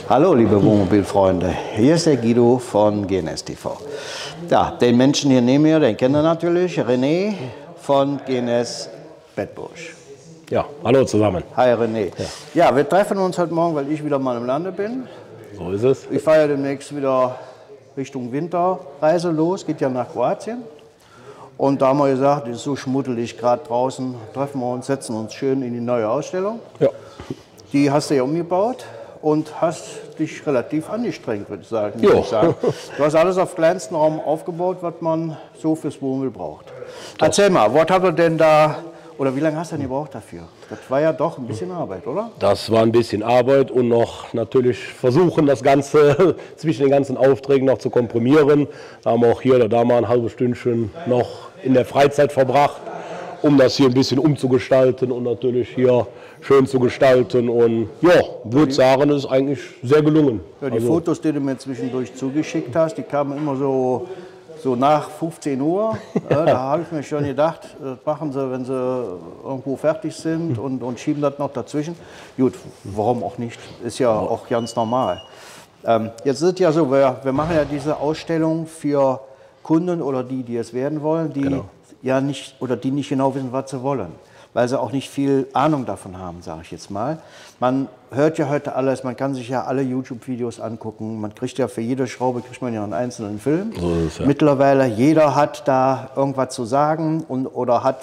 Hallo liebe Wohnmobilfreunde, hier ist der Guido von GNS TV. Ja, den Menschen hier neben mir, den kennen wir natürlich, René von GNS Bedburg. Ja, hallo zusammen. Hi René. Ja, wir treffen uns heute Morgen, weil ich wieder mal im Lande bin. So ist es. Ich fahre ja demnächst wieder Richtung Winterreise los, geht ja nach Kroatien. Und da haben wir gesagt, es ist so schmuddelig gerade draußen, treffen wir uns, setzen uns schön in die neue Ausstellung. Ja. Die hast du ja umgebaut und hast dich relativ angestrengt, würde ich sagen. Jo. Du hast alles auf kleinsten Raum aufgebaut, was man so fürs Wohnmobil braucht. Erzähl mal, was hat er denn da, oder wie lange hast du denn gebraucht dafür? Das war ja doch ein bisschen Arbeit, oder? Das war ein bisschen Arbeit und noch natürlich versuchen, das Ganze zwischen den ganzen Aufträgen noch zu komprimieren. Da haben wir auch hier oder da mal ein halbes Stündchen noch in der Freizeit verbracht, um das hier ein bisschen umzugestalten und natürlich hier schön zu gestalten. Und ja, würde sagen, ist eigentlich sehr gelungen. Ja, die Fotos, die du mir zwischendurch zugeschickt hast, die kamen immer so nach 15 Uhr. Da habe ich mir schon gedacht, das machen sie, wenn sie irgendwo fertig sind und schieben das noch dazwischen. Gut, warum auch nicht? Ist ja auch ganz normal. Jetzt ist es ja so, wir machen ja diese Ausstellung für Kunden oder die es werden wollen, die ja nicht oder die nicht genau wissen, was sie wollen, weil sie auch nicht viel Ahnung davon haben, sage ich jetzt mal. Man hört ja heute alles, man kann sich ja alle YouTube-Videos angucken, man kriegt ja für jede Schraube kriegt man ja einen einzelnen Film. So ist es, ja. Mittlerweile jeder hat da irgendwas zu sagen oder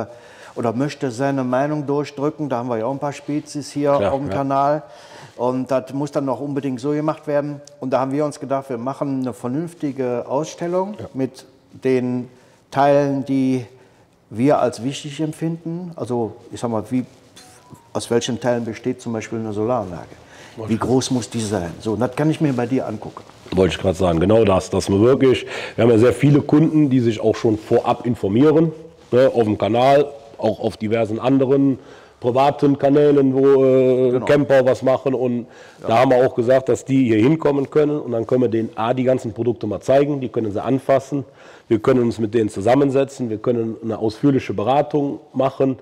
möchte seine Meinung durchdrücken. Da haben wir ja auch ein paar Spezies hier auf dem Kanal. Und das muss dann noch unbedingt so gemacht werden. Und da haben wir uns gedacht, wir machen eine vernünftige Ausstellung mit den Teilen, die wir als wichtig empfinden. Also ich sag mal, aus welchen Teilen besteht zum Beispiel eine Solaranlage? Wie groß muss die sein? So, und das kann ich mir bei dir angucken. Wollte ich gerade sagen, genau das, dass wir wirklich, wir haben ja sehr viele Kunden, die sich auch schon vorab informieren, ne, auf dem Kanal, auch auf diversen anderen privaten Kanälen, wo Camper was machen, und da haben wir auch gesagt, dass die hier hinkommen können und dann können wir denen die ganzen Produkte mal zeigen, die können sie anfassen, wir können uns mit denen zusammensetzen, wir können eine ausführliche Beratung machen.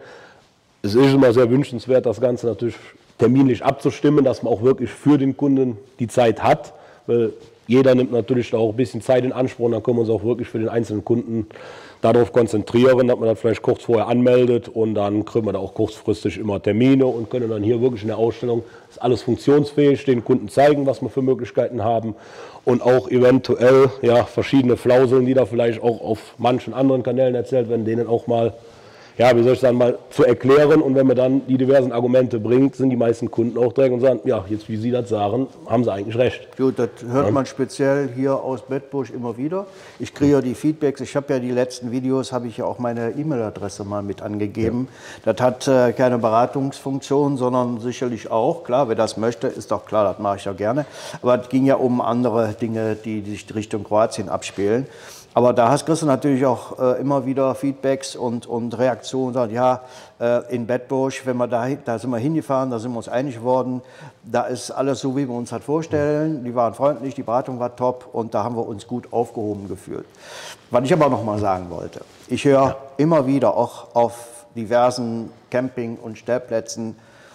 Es ist immer sehr wünschenswert, das Ganze natürlich terminlich abzustimmen, dass man auch wirklich für den Kunden die Zeit hat, weil jeder nimmt natürlich auch ein bisschen Zeit in Anspruch und dann können wir uns auch wirklich für den einzelnen Kunden darauf konzentrieren, dass man das vielleicht kurz vorher anmeldet und dann kriegen wir da auch kurzfristig immer Termine und können dann hier wirklich in der Ausstellung, ist alles funktionsfähig, den Kunden zeigen, was wir für Möglichkeiten haben und auch eventuell verschiedene Flauseln, die da vielleicht auch auf manchen anderen Kanälen erzählt werden, denen auch mal, wie soll ich sagen, mal zu erklären, und wenn man dann die diversen Argumente bringt, sind die meisten Kunden auch direkt und sagen, ja, jetzt wie Sie das sagen, haben Sie eigentlich recht. Gut, das hört man speziell hier aus Bedburg immer wieder. Ich kriege ja die Feedbacks, ich habe ja die letzten Videos, habe ich ja auch meine E-Mail-Adresse mal mit angegeben. Ja. Das hat keine Beratungsfunktion, sondern sicherlich auch, klar, wer das möchte, ist doch klar, das mache ich ja gerne. Aber es ging ja um andere Dinge, die sich Richtung Kroatien abspielen. Aber da kriegst du natürlich auch immer wieder Feedbacks und Reaktionen. Sagen, ja, in Bedburg, wenn wir da sind wir hingefahren, da sind wir uns einig geworden. Da ist alles so, wie wir uns das vorstellen. Die waren freundlich, die Beratung war top und da haben wir uns gut aufgehoben gefühlt. Was ich aber noch mal sagen wollte, ich höre immer wieder auch auf diversen Camping- und Stellplätzen,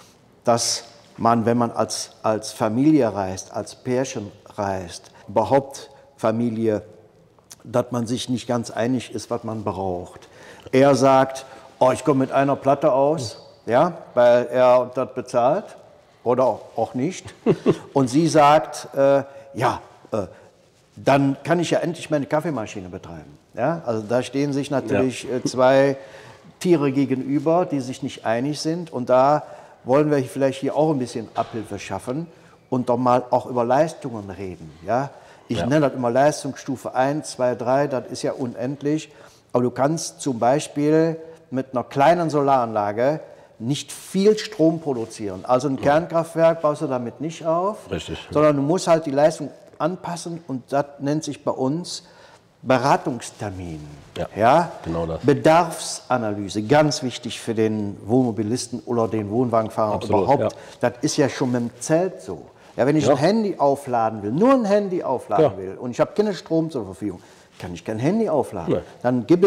dass man, wenn man als Familie reist, als Pärchen reist, überhaupt Familie, dass man sich nicht ganz einig ist, was man braucht. Er sagt, ich komme mit einer Platte aus, weil er das bezahlt oder auch nicht. Und sie sagt, dann kann ich ja endlich meine Kaffeemaschine betreiben. Ja? Also da stehen sich natürlich zwei Tiere gegenüber, die sich nicht einig sind. Und da wollen wir vielleicht hier auch ein bisschen Abhilfe schaffen und doch mal auch über Leistungen reden. Ja? Ich nenne das immer Leistungsstufe 1, 2, 3, das ist ja unendlich. Aber du kannst zum Beispiel mit einer kleinen Solaranlage nicht viel Strom produzieren. Also ein Kernkraftwerk baust du damit nicht auf, sondern du musst halt die Leistung anpassen, und das nennt sich bei uns Beratungstermin. Ja? Genau das. Bedarfsanalyse, ganz wichtig für den Wohnmobilisten oder den Wohnwagenfahrer überhaupt. Das ist ja schon mit dem Zelt so. Ja, wenn ich ein Handy aufladen will, nur ein Handy aufladen will und ich habe keinen Strom zur Verfügung, kann ich kein Handy aufladen. Dann gibt es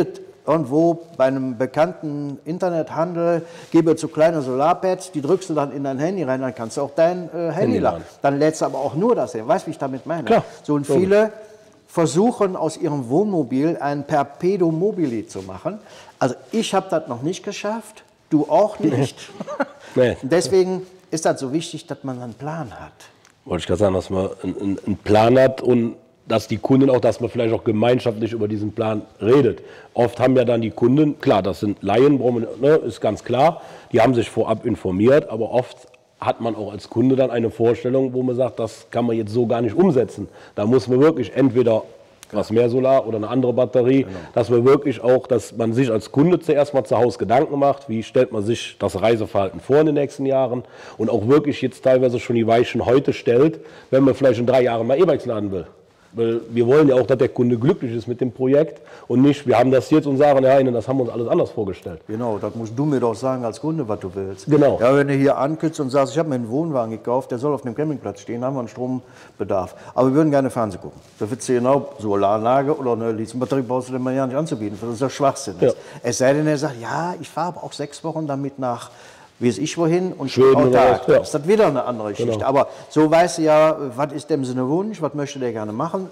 irgendwo bei einem bekannten Internethandel, gebe zu kleine Solarpads, die drückst du dann in dein Handy rein, dann kannst du auch dein Handy laden. Dann lädst du aber auch nur das hin. Weißt du, wie ich damit meine? Klar, so, und viele versuchen aus ihrem Wohnmobil ein Perpetuum mobile zu machen. Also ich habe das noch nicht geschafft, du auch nicht. Nee. Deswegen ist das so wichtig, dass man einen Plan hat. Wollte ich gerade sagen, dass man einen Plan hat und dass die Kunden auch, dass man vielleicht auch gemeinschaftlich über diesen Plan redet. Oft haben ja dann die Kunden, klar, das sind Laien, ne, ist ganz klar, die haben sich vorab informiert, aber oft hat man auch als Kunde dann eine Vorstellung, wo man sagt, das kann man jetzt so gar nicht umsetzen. Da muss man wirklich entweder was mehr Solar oder eine andere Batterie, dass man wirklich auch, dass man sich als Kunde zuerst mal zu Hause Gedanken macht, wie stellt man sich das Reiseverhalten vor in den nächsten Jahren und auch wirklich jetzt teilweise schon die Weichen heute stellt, wenn man vielleicht in 3 Jahren mal E-Bikes laden will. Weil wir wollen ja auch, dass der Kunde glücklich ist mit dem Projekt und nicht, wir haben das jetzt und sagen, ja, das haben wir uns alles anders vorgestellt. Genau, das musst du mir doch sagen als Kunde, was du willst. Genau. Ja, wenn du hier ankündigst und sagst, ich habe mir einen Wohnwagen gekauft, der soll auf dem Campingplatz stehen, haben wir einen Strombedarf. Aber wir würden gerne Fernsehen gucken. Da wird genau Solaranlage oder eine Lithiumbatterie brauchst du dem ja nicht anzubieten. Das ist ja Schwachsinn. Ja. Es sei denn, er sagt, ja, ich fahre aber auch 6 Wochen damit nach weiß ich wohin und Schweden autark. Ja. Das ist wieder eine andere Geschichte. Genau. Aber so weißt du ja, was ist dem Sinne Wunsch, was möchte der gerne machen,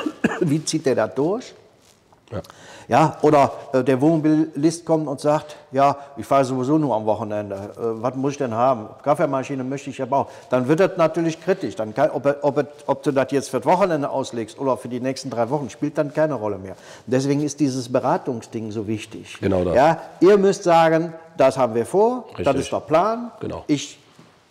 wie zieht der das durch? Ja. Ja, oder der Wohnmobilist kommt und sagt, ja, ich fahre sowieso nur am Wochenende, was muss ich denn haben? Kaffeemaschine möchte ich ja auch. Dann wird das natürlich kritisch. Dann kann, ob du das jetzt für das Wochenende auslegst oder für die nächsten 3 Wochen, spielt dann keine Rolle mehr. Deswegen ist dieses Beratungsding so wichtig. Genau das. Ja, ihr müsst sagen, das haben wir vor, Richtig. Das ist der Plan. Genau. Ich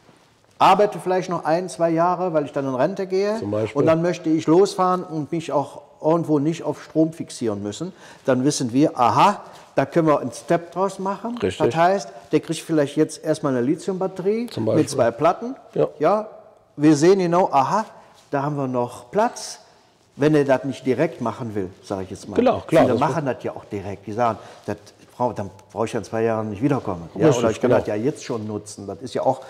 arbeite vielleicht noch 1, 2 Jahre, weil ich dann in Rente gehe. Zum Beispiel. Und dann möchte ich losfahren und mich auch irgendwo nicht auf Strom fixieren müssen. Dann wissen wir, aha, da können wir einen Step draus machen. Richtig. Das heißt, der kriegt vielleicht jetzt erstmal eine Lithiumbatterie mit 2 Platten. Ja. Ja, wir sehen genau, aha, da haben wir noch Platz. Wenn er das nicht direkt machen will, sage ich jetzt mal. Klar, Viele machen das ja auch direkt. Die sagen, dann brauche ich ja in 2 Jahren nicht wiederkommen. Ja, oder ich kann das ja jetzt schon nutzen. Das ist ja auch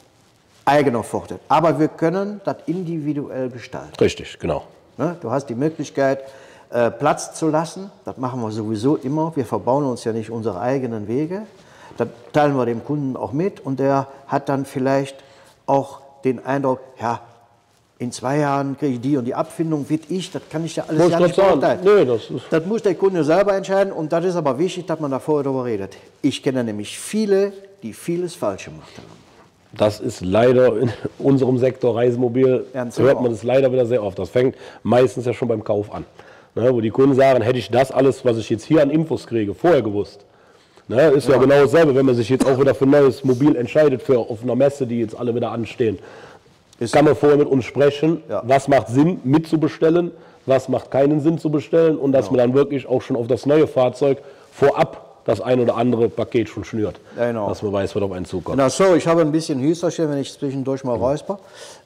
eigener Vorteil. Aber wir können das individuell gestalten. Richtig, genau. Ne? Du hast die Möglichkeit, Platz zu lassen. Das machen wir sowieso immer. Wir verbauen uns ja nicht unsere eigenen Wege. Das teilen wir dem Kunden auch mit. Und der hat dann vielleicht auch den Eindruck, ja, in 2 Jahren kriege ich die und die Abfindung, das kann ich ja alles gar nicht beurteilen. Nee, das muss der Kunde selber entscheiden. Und das ist aber wichtig, dass man da vorher darüber redet. Ich kenne nämlich viele, die vieles falsch gemacht haben. Das ist leider in unserem Sektor Reisemobil, hört man das leider wieder sehr oft. Das fängt meistens ja schon beim Kauf an. Ne, wo die Kunden sagen, hätte ich das alles, was ich jetzt hier an Infos kriege, vorher gewusst. Ne, ist ja genau dasselbe, wenn man sich jetzt auch wieder für ein neues Mobil entscheidet, auf einer Messe, die jetzt alle wieder anstehen. Kann man vorher mit uns sprechen, was macht Sinn mitzubestellen, was macht keinen Sinn zu bestellen und dass man dann wirklich auch schon auf das neue Fahrzeug vorab das ein oder andere Paket schon schnürt, dass man weiß, was auf einen zukommt. Genau, so, ich habe ein bisschen Hüsterchen, wenn ich zwischendurch mal räusper.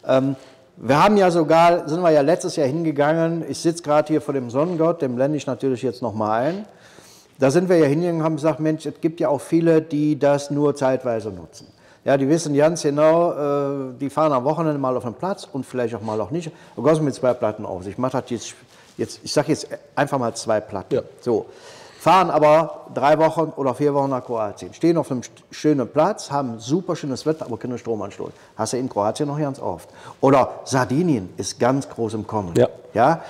Wir haben ja sogar, sind wir ja letztes Jahr hingegangen, ich sitze gerade hier vor dem Sonnengott, dem blende ich natürlich jetzt nochmal ein. Da sind wir ja hingegangen und haben gesagt, Mensch, es gibt ja auch viele, die das nur zeitweise nutzen. Ja, die wissen ganz genau, die fahren am Wochenende mal auf den Platz und vielleicht auch mal auch nicht. Du gehst mit 2 Platten auf. Ich mache das jetzt, ich sage jetzt einfach mal 2 Platten. Ja. So. Fahren aber 3 Wochen oder 4 Wochen nach Kroatien, stehen auf einem schönen Platz, haben super schönes Wetter, aber keinen Stromanschluss. Hast du in Kroatien noch ganz oft. Oder Sardinien ist ganz groß im Kommen. Ja. Ja?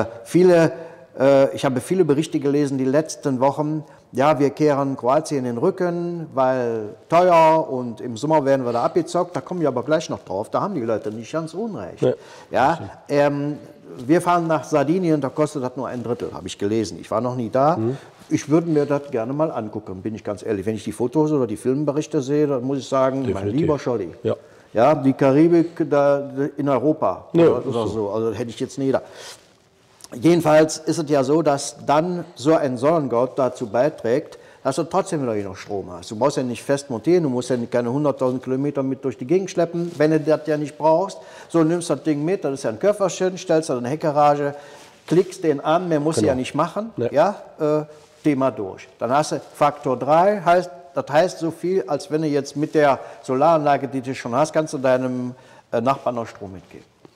Ich habe viele Berichte gelesen die letzten Wochen, ja, wir kehren Kroatien den Rücken, weil teuer und im Sommer werden wir da abgezockt, da kommen wir aber gleich noch drauf, da haben die Leute nicht ganz unrecht. Ja? Wir fahren nach Sardinien, da kostet das nur 1/3, habe ich gelesen. Ich war noch nie da. Ich würde mir das gerne mal angucken, bin ich ganz ehrlich. Wenn ich die Fotos oder die Filmberichte sehe, dann muss ich sagen, mein lieber Scholli. Ja. Ja, die Karibik da in Europa oder so, also hätte ich jetzt nie da. Jedenfalls ist es ja so, dass dann so ein Sonnengott dazu beiträgt, dass du trotzdem wieder genug Strom hast. Du brauchst ja nicht fest montieren, du musst ja keine 100.000 Kilometer mit durch die Gegend schleppen, wenn du das ja nicht brauchst. So, nimmst das Ding mit, das ist ja ein Köfferchen, stellst da eine Heckgarage, klickst den an, mehr musst du ja nicht machen, Thema durch. Dann hast du Faktor 3, das heißt so viel, als wenn du jetzt mit der Solaranlage, die du schon hast, kannst du deinem Nachbarn noch Strom mitgeben.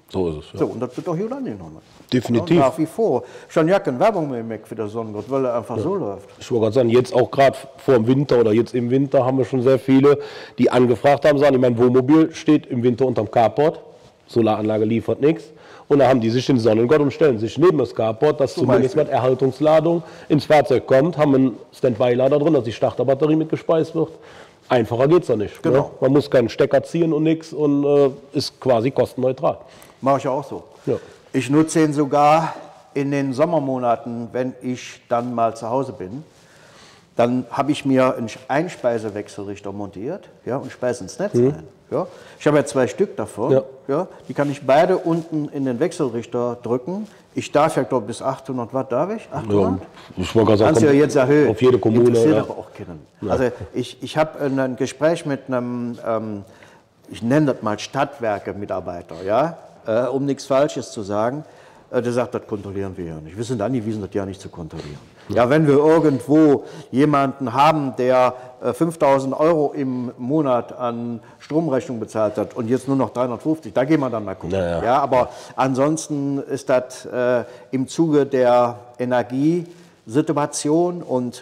So ist es. Ja. So, und das wird auch gut angenommen. Definitiv. Ja, nach wie vor. Schon ja keine Werbung mehr für den Sonnengott, weil er einfach so läuft. Ich wollte gerade sagen, jetzt auch gerade vor dem Winter oder jetzt im Winter haben wir schon sehr viele, die angefragt haben, sagen, mein Wohnmobil steht im Winter unterm Carport, Solaranlage liefert nichts. Und da haben die sich den Sonnengott und stellen sich neben das Carport, dass zumindest mit Erhaltungsladung ins Fahrzeug kommt, haben einen Standby-Lader drin, dass die Starterbatterie mitgespeist wird. Einfacher geht es ja nicht. Genau. Ne? Man muss keinen Stecker ziehen und nichts und ist quasi kostenneutral. Mache ich ja auch so. Ja. Ich nutze ihn sogar in den Sommermonaten, wenn ich dann mal zu Hause bin. Dann habe ich mir einen Einspeisewechselrichter montiert, ja, und speise ins Netz ein. Ja. Ich habe ja 2 Stück davon. Ja. Ja, die kann ich beide unten in den Wechselrichter drücken. Ich darf ja, glaube ich, bis 800 Watt, darf ich? 800? Ja, ich wollte gerade sagen, Kannst du ja jetzt erhöhen. auf jede Kommune. Interessiert Ja. aber auch keinen. Ja. Also ich habe ein Gespräch mit einem, ich nenne das mal Stadtwerke-Mitarbeiter, ja, um nichts Falsches zu sagen. Der sagt, das kontrollieren wir ja nicht. Wir sind angewiesen, das ja nicht zu kontrollieren. Ja, wenn wir irgendwo jemanden haben, der 5.000 € im Monat an Stromrechnung bezahlt hat und jetzt nur noch 350, da gehen wir dann mal gucken. Ja, aber ansonsten ist das im Zuge der Energiesituation und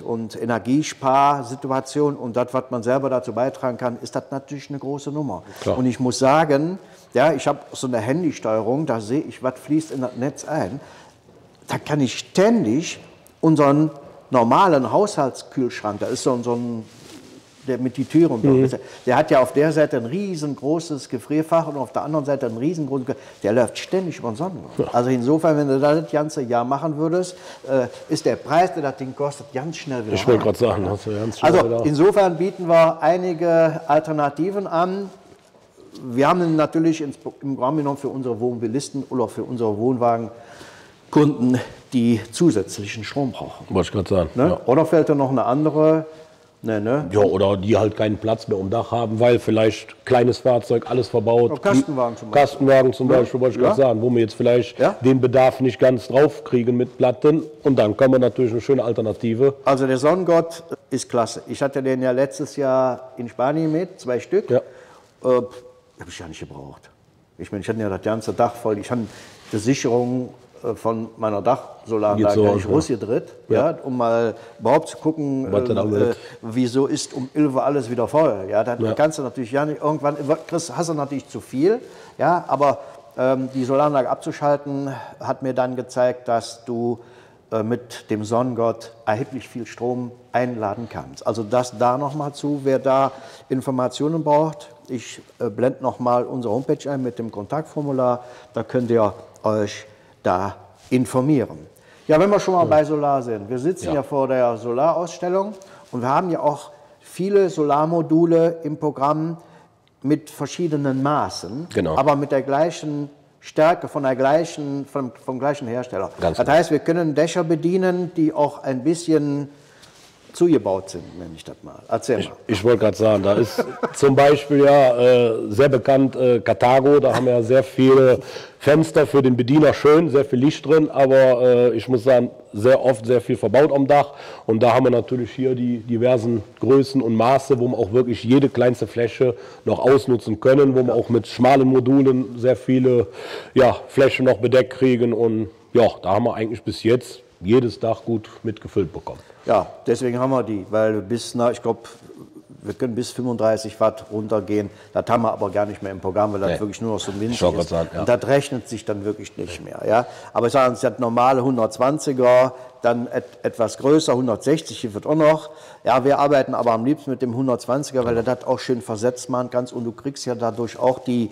Energiesparsituation und das, was man selber dazu beitragen kann, ist das natürlich eine große Nummer. Klar. Und ich muss sagen, ja, ich habe so eine Handysteuerung, da sehe ich, was fließt in das Netz ein. Da kann ich ständig unseren normalen Haushaltskühlschrank, da ist so ein, der mit die Türen, der hat ja auf der Seite ein riesengroßes Gefrierfach und auf der anderen Seite ein riesengroßes, der läuft ständig über den Sonnengott. Ja. Also insofern, wenn du das ganze Jahr machen würdest, ist der Preis, der das Ding kostet, ganz schnell wieder. Ich wollte gerade sagen, hast du ganz schnell also wieder. Insofern bieten wir einige Alternativen an. Wir haben natürlich im Grunde genommen für unsere Wohnmobilisten oder für unsere Wohnwagenkunden, die zusätzlichen Strom brauchen. Wollte ich gerade sagen. Ne? Ja. Oder fällt da noch eine andere? Ne? Ja, oder die halt keinen Platz mehr um Dach haben, weil vielleicht kleines Fahrzeug, alles verbaut. Ja, Kastenwagen zum Beispiel. Kastenwagen zum Beispiel, wollte ich gerade sagen, wo wir jetzt vielleicht den Bedarf nicht ganz drauf kriegen mit Platten. Und dann kann man natürlich eine schöne Alternative. Also der Sonnengott ist klasse. Ich hatte den ja letztes Jahr in Spanien mit, 2 Stück. Ja. Habe ich ja nicht gebraucht. Ich meine, ich hatte ja das ganze Dach voll. Ich hatte die Sicherung von meiner Dachsolaranlage rausgedreht, ja, um mal überhaupt zu gucken, wieso ist um 11 Uhr alles wieder voll. Ja, da kannst du natürlich ja nicht, irgendwann hast du natürlich zu viel, ja, aber die Solaranlage abzuschalten hat mir dann gezeigt, dass du mit dem Sonnengott erheblich viel Strom einladen kannst. Also das da nochmal zu, wer da Informationen braucht. Ich blende nochmal unsere Homepage ein mit dem Kontaktformular, da könnt ihr euch da informieren. Ja, wenn wir schon mal bei Solar sind, wir sitzen ja vor der Solarausstellung und wir haben ja auch viele Solarmodule im Programm mit verschiedenen Maßen, aber mit der gleichen Stärke, vom gleichen Hersteller. Das heißt, wir können Dächer bedienen, die auch ein bisschen zugebaut sind, nenne ich das mal. Erzähl mal. Ich wollte gerade sagen, da ist zum Beispiel sehr bekannt Carthago, da haben wir ja sehr viele Fenster für den Bediener, schön, sehr viel Licht drin, aber ich muss sagen, sehr oft sehr viel verbaut am Dach und da haben wir natürlich hier die diversen Größen und Maße, wo wir auch wirklich jede kleinste Fläche noch ausnutzen können, wo wir auch mit schmalen Modulen sehr viele Flächen noch bedeckt kriegen und ja, da haben wir eigentlich bis jetzt jedes Dach gut mitgefüllt bekommen. Ja, deswegen haben wir die, weil ich glaube, wir können bis 35 Watt runtergehen. Das haben wir aber gar nicht mehr im Programm, weil das wirklich nur noch so winzig ist. Und das rechnet sich dann wirklich nicht mehr. Ja? Aber ich sage, es hat normale 120er, dann etwas größer, 160 wird auch noch. Ja, wir arbeiten aber am liebsten mit dem 120er, weil er das auch schön versetzt machen kannst und du kriegst ja dadurch auch die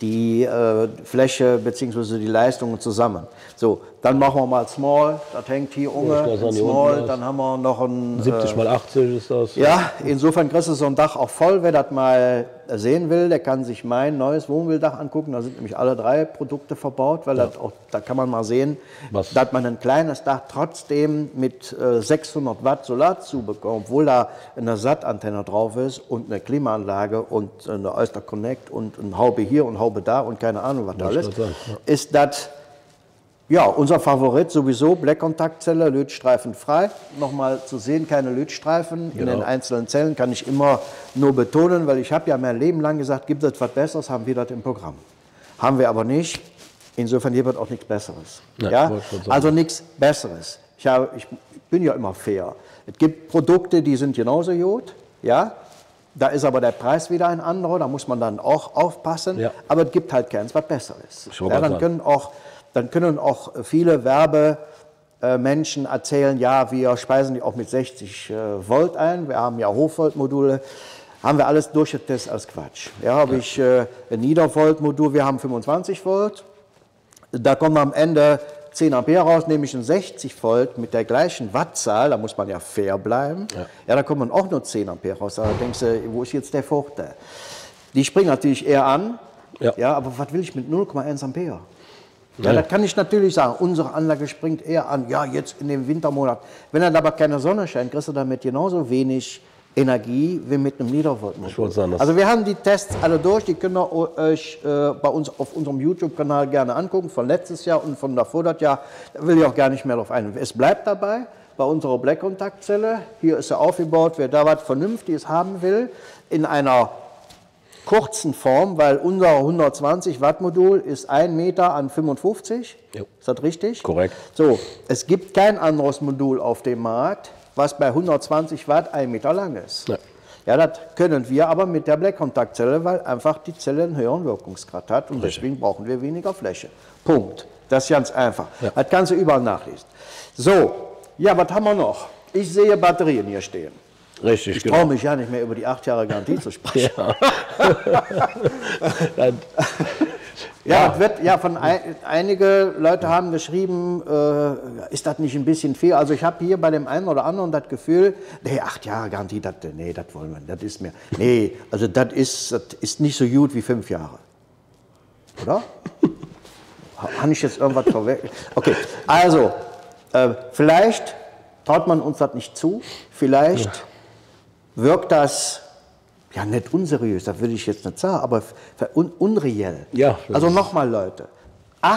Fläche bzw. die Leistungen zusammen. So, dann machen wir mal Small, das hängt hier Small, dann haben wir noch ein 70 x 80 ist das. Ja, insofern kriegst du so ein Dach auch voll. Wer das mal sehen will, der kann sich mein neues Wohnmobildach angucken. Da sind nämlich alle 3 Produkte verbaut, weil das auch, da kann man mal sehen, dass man ein kleines Dach trotzdem mit 600 Watt Solar zubekommt, obwohl da eine SAT-Antenne drauf ist und eine Klimaanlage und eine Oyster Connect und eine Haube hier und Haube da und keine Ahnung was alles. Ist das unser Favorit sowieso, Black-Kontaktzelle, lötstreifenfrei. Nochmal zu sehen, keine Lötstreifen in den einzelnen Zellen, kann ich immer nur betonen, weil ich habe ja mein Leben lang gesagt, gibt es was Besseres, haben wir das im Programm. Haben wir aber nicht. Insofern hier wird auch nichts Besseres. Ja, Ja? wollte ich schon sagen. Also nichts Besseres. Ich bin ja immer fair. Es gibt Produkte, die sind genauso gut. Ja? Da ist aber der Preis wieder ein anderer, da muss man dann auch aufpassen. Ja. Aber es gibt halt keins, was besser ist. Ich wollte Ja, gerade dann können auch viele Werbemenschen erzählen, ja, wir speisen die auch mit 60 Volt ein, wir haben ja Hochvoltmodule. Haben wir alles durchgetestet als Quatsch. Ja, habe ich ein Niedervoltmodul, wir haben 25 Volt. Da kommen am Ende 10 Ampere raus, nämlich ein 60 Volt mit der gleichen Wattzahl, da muss man ja fair bleiben. Ja, da kommen auch nur 10 Ampere raus. Da denkst du, wo ist jetzt der Vorteil? Die springen natürlich eher an, ja, aber was will ich mit 0,1 Ampere? Ja, das kann ich natürlich sagen. Unsere Anlage springt eher an, ja, jetzt in dem Wintermonat. Wenn dann aber keine Sonne scheint, kriegst du damit genauso wenig Energie wie mit einem Niedervoltmodul. Also wir haben die Tests alle durch, die könnt ihr euch bei uns auf unserem YouTube-Kanal gerne angucken, von letztes Jahr und von davor das Jahr. Da will ich auch gar nicht mehr drauf ein. Es bleibt dabei, bei unserer Black-Kontaktzelle, hier ist sie aufgebaut, wer da was Vernünftiges haben will, in einer kurzen Form, weil unser 120 Watt Modul ist 1 Meter an 55, ist das richtig? Korrekt. So, es gibt kein anderes Modul auf dem Markt, was bei 120 Watt 1 Meter lang ist. Ja, das können wir aber mit der Black-Kontaktzelle, weil einfach die Zelle einen höheren Wirkungsgrad hat und deswegen brauchen wir weniger Fläche. Punkt. Das ist ganz einfach. Das kannst du überall nachlesen. So, ja, was haben wir noch? Ich sehe Batterien hier stehen. Richtig, ich traue mich ja nicht mehr über die 8 Jahre Garantie zu sprechen. Ja, einige Leute haben geschrieben, ist das nicht ein bisschen viel? Also ich habe hier bei dem einen oder anderen das Gefühl, nee, 8 Jahre Garantie, das wollen wir, das ist mir, nee, also das ist nicht so gut wie 5 Jahre. Oder? Habe ich jetzt irgendwas vorweg? Okay, also, vielleicht traut man uns das nicht zu, vielleicht wirkt das, ja, nicht unseriös, das will ich jetzt nicht sagen, aber unreell. Ja, also nochmal, Leute, 8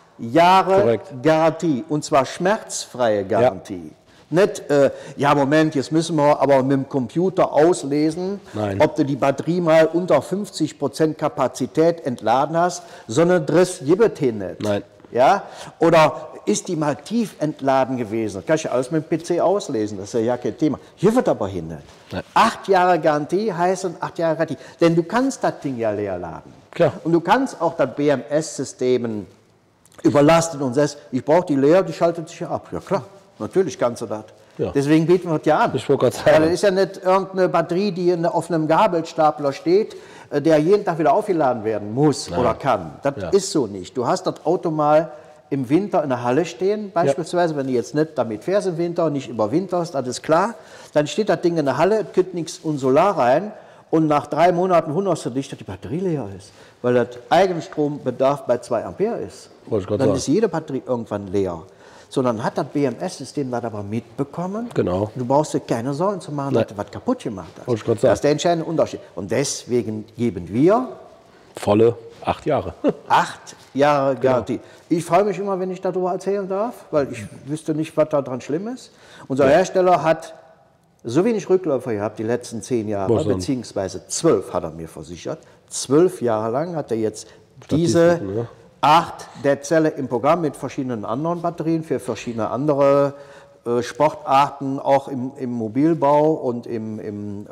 Jahre Garantie, und zwar schmerzfreie Garantie. Nicht, ja, Moment, jetzt müssen wir aber mit dem Computer auslesen, ob du die Batterie mal unter 50% Kapazität entladen hast, sondern das gibt es nicht. Nein. Ja? Oder ist die mal tief entladen gewesen? Das kann ich ja alles mit dem PC auslesen, das ist ja kein Thema. Hier wird aber hin nicht. 8 Jahre Garantie heißen 8 Jahre Garantie. Denn du kannst das Ding ja leer laden. Klar. Und du kannst auch das BMS-System überlasten und sagst, ich brauche die leer, die schaltet sich ja ab. Ja klar, natürlich kannst du das. Ja. Deswegen bieten wir das ja an. Ich wollte gerade sagen. Das ist ja nicht irgendeine Batterie, die auf einem Gabelstapler steht, der jeden Tag wieder aufgeladen werden muss oder kann. Das ist so nicht. Du hast das Auto mal im Winter in der Halle stehen, beispielsweise, wenn du jetzt nicht damit fährst im Winter, nicht überwinterst, das ist klar, dann steht das Ding in der Halle, es kommt nichts und Solar rein und nach 3 Monaten wunderst du dich, dass die Batterie leer ist, weil das Eigenstrombedarf bei 2 Ampere ist. Dann ist jede Batterie irgendwann leer. So, dann hat das BMS-System das aber mitbekommen. Genau. Du brauchst dir keine Sorgen zu machen, dass du was kaputt gemacht hast. Das ist der entscheidende Unterschied. Und deswegen geben wir volle 8 Jahre. 8 Jahre Garantie. Ich freue mich immer, wenn ich darüber erzählen darf, weil ich wüsste nicht, was daran schlimm ist. Unser Hersteller hat so wenig Rückläufer gehabt die letzten 10 Jahre, beziehungsweise 12 hat er mir versichert. 12 Jahre lang hat er jetzt diese 8 der Zelle im Programm mit verschiedenen anderen Batterien für verschiedene andere Sportarten, auch im Mobilbau und im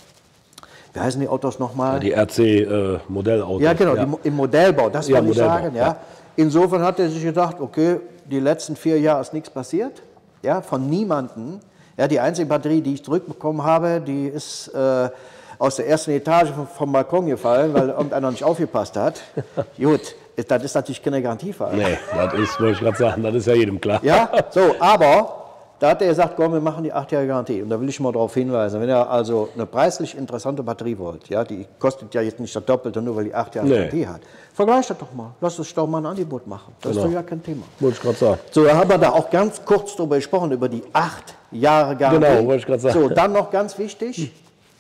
wie heißen die Autos nochmal? Ja, die RC-Modellautos. Ja, genau, im Modellbau, das wollte ich sagen. Ja. Insofern hat er sich gedacht, okay, die letzten 4 Jahre ist nichts passiert, ja, von niemandem. Ja, die einzige Batterie, die ich zurückbekommen habe, die ist aus der ersten Etage vom Balkon gefallen, weil irgendeiner nicht aufgepasst hat. Gut, das ist natürlich keine Garantiefall. Nee, das ist, wollte ich gerade sagen, das ist ja jedem klar. Ja, so, aber da hat er gesagt, komm, wir machen die 8 Jahre Garantie. Und da will ich mal darauf hinweisen, wenn ihr also eine preislich interessante Batterie wollt, ja, die kostet ja jetzt nicht das Doppelte, nur weil die 8 Jahre Garantie hat. Vergleicht das doch mal. Lass uns doch mal ein Angebot machen. Das ist doch ja kein Thema. Wollte ich gerade sagen. So, da haben wir da auch ganz kurz drüber gesprochen, über die 8 Jahre Garantie. Genau, wollte ich gerade sagen. So, dann noch ganz wichtig,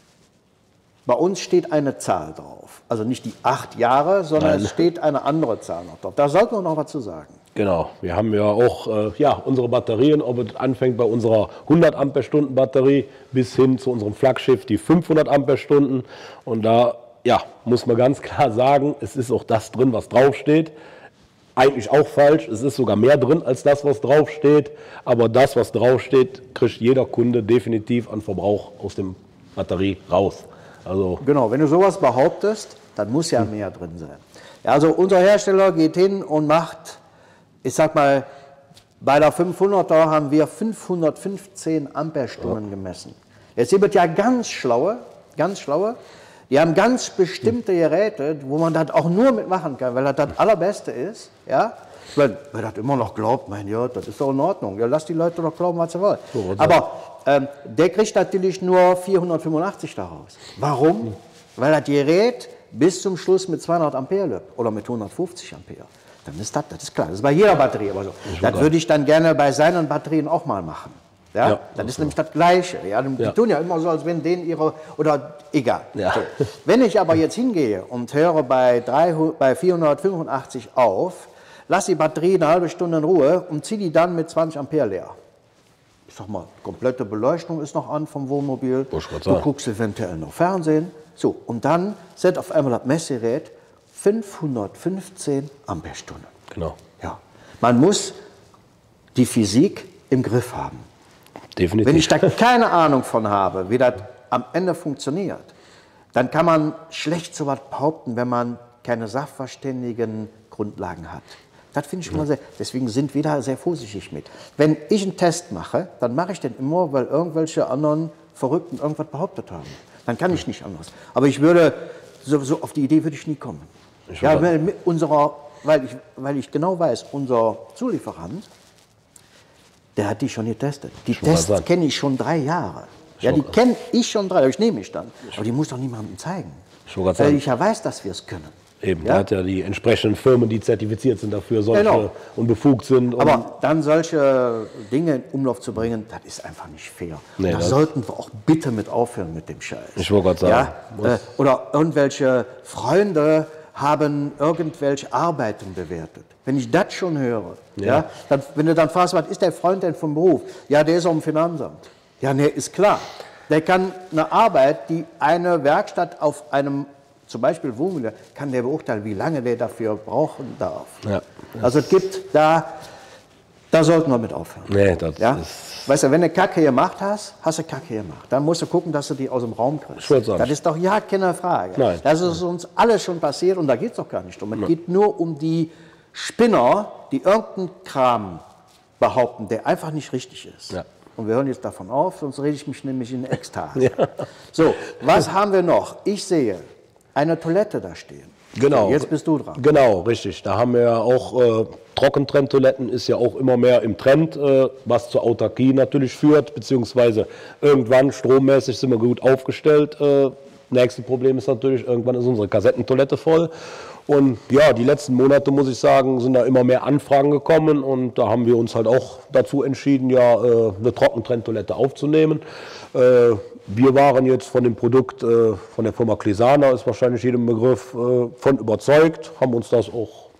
bei uns steht eine Zahl drauf. Also nicht die 8 Jahre, sondern es steht eine andere Zahl noch drauf. Da sollten wir noch was zu sagen. Genau, wir haben ja auch unsere Batterien, ob es anfängt bei unserer 100 Ampere-Stunden Batterie bis hin zu unserem Flaggschiff, die 500 Ampere-Stunden. Und da muss man ganz klar sagen, es ist auch das drin, was draufsteht. eigentlich auch falsch. Es ist sogar mehr drin als das, was draufsteht. Aber das, was draufsteht, kriegt jeder Kunde definitiv an Verbrauch aus dem Batterie raus. Also genau, wenn du sowas behauptest, dann muss ja mehr drin sein. Ja, also unser Hersteller geht hin und macht, ich sag mal, bei der 500er haben wir 515 Ampere-Stunden gemessen. Jetzt gibt es ja ganz schlaue, die haben ganz bestimmte Geräte, wo man das auch nur mitmachen kann, weil das das Allerbeste ist. Ja? Weil das immer noch glaubt, mein Gott, das ist doch in Ordnung. Ja, lass die Leute doch glauben, was sie wollen. Aber der kriegt natürlich nur 485 daraus. Warum? Weil das Gerät bis zum Schluss mit 200 Ampere löbt oder mit 150 Ampere. Dann ist das ist klar. Das ist bei jeder Batterie aber so. Das würde ich dann gerne bei seinen Batterien auch mal machen. Ja? Das ist nämlich das Gleiche. Ja? Die tun ja immer so, als wenn denen ihre, oder egal. Ja. So. Wenn ich aber jetzt hingehe und höre bei 485 auf, lass die Batterie eine halbe Stunde in Ruhe und ziehe die dann mit 20 Ampere leer. Ich sag mal, komplette Beleuchtung ist noch an vom Wohnmobil. Du guckst eventuell noch Fernsehen. So, und dann setzt auf einmal das Messgerät 515 Amperestunden. Genau. Ja. Man muss die Physik im Griff haben. Definitiv. Wenn ich da keine Ahnung von habe, wie das am Ende funktioniert, dann kann man schlecht so was behaupten, wenn man keine sachverständigen Grundlagen hat. Das finde ich immer sehr, deswegen sind wir da sehr vorsichtig mit. Wenn ich einen Test mache, dann mache ich den immer, weil irgendwelche anderen Verrückten irgendwas behauptet haben. Dann kann ich nicht anders. Aber ich würde, so auf die Idee würde ich nie kommen. Ja, weil ich genau weiß, unser Zulieferant, der hat die schon getestet. Die Tests kenne ich schon 3 Jahre. Ja, die kenne ich schon 3 Jahre, ich nehme mich dann. Aber die muss doch niemandem zeigen. Weil ich ja weiß, dass wir es können. Eben, ja? Da hat ja die entsprechenden Firmen, die zertifiziert sind dafür, solche und befugt sind. Und aber dann solche Dinge in Umlauf zu bringen, das ist einfach nicht fair. Nee, da sollten wir auch bitte mit aufhören mit dem Scheiß. Ich wollte gerade sagen. Ja? Oder irgendwelche Freunde haben irgendwelche Arbeiten bewertet. Wenn ich das schon höre, dann, wenn du dann fragst, was ist der Freund denn vom Beruf? Ja, der ist am Finanzamt. Ja, ne, ist klar. Der kann eine Arbeit, die eine Werkstatt auf einem, zum Beispiel Wohnmobil, kann der beurteilen, wie lange der dafür brauchen darf. Ja. Also es gibt da sollten wir mit aufhören. Nee, das ist... Weißt du, wenn du Kacke gemacht hast, hast du Kacke gemacht. Dann musst du gucken, dass du die aus dem Raum kriegst. Das ist doch ja keine Frage. Nein. Das ist uns alles schon passiert und da geht es doch gar nicht um. Es geht nur um die Spinner, die irgendeinen Kram behaupten, der einfach nicht richtig ist. Ja. Und wir hören jetzt davon auf, sonst rede ich mich nämlich in Ekstase. Ja. So, was haben wir noch? Ich sehe eine Toilette da stehen. Genau. So, jetzt bist du dran. Genau, richtig. Da haben wir ja auch Trockentrenntoiletten ist ja auch immer mehr im Trend, was zur Autarkie natürlich führt, beziehungsweise irgendwann strommäßig sind wir gut aufgestellt. Nächste Problem ist natürlich, irgendwann ist unsere Kassettentoilette voll. Und ja, die letzten Monate, muss ich sagen, sind da immer mehr Anfragen gekommen und da haben wir uns halt auch dazu entschieden, ja, eine Trockentrenntoilette aufzunehmen. Wir waren jetzt von dem Produkt von der Firma Clesana, ist wahrscheinlich jedem Begriff, von überzeugt, haben uns das auch